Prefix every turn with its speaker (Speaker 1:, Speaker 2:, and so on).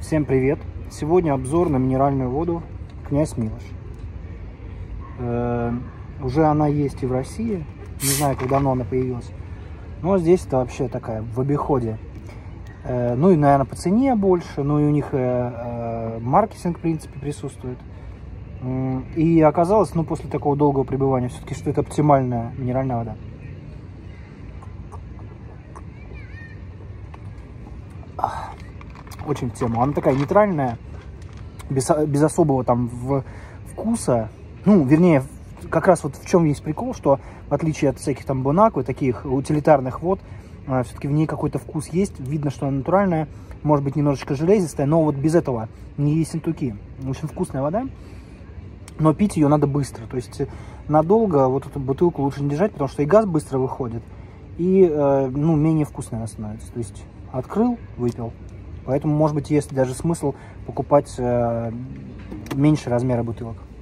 Speaker 1: Всем привет! Сегодня обзор на минеральную воду Князь Милош. Уже она есть и в России. Не знаю, как давно она появилась. Но здесь это вообще такая в обиходе. Ну и, наверное, по цене больше. Ну и у них маркетинг, в принципе, присутствует. И оказалось, ну, после такого долгого пребывания, все-таки, что это оптимальная минеральная вода. Очень в тему. Она такая нейтральная, без особого там вкуса. Ну, вернее, как раз вот в чем есть прикол, что в отличие от всяких там бонаквы, таких утилитарных вод, все-таки в ней какой-то вкус есть. Видно, что она натуральная, может быть, немножечко железистая, но вот без этого не ессентуки. В общем, вкусная вода, но пить ее надо быстро. То есть надолго вот эту бутылку лучше не держать, потому что и газ быстро выходит, и ну, менее вкусная она становится. То есть открыл, выпил. Поэтому, может быть, есть даже смысл покупать меньше размера бутылок.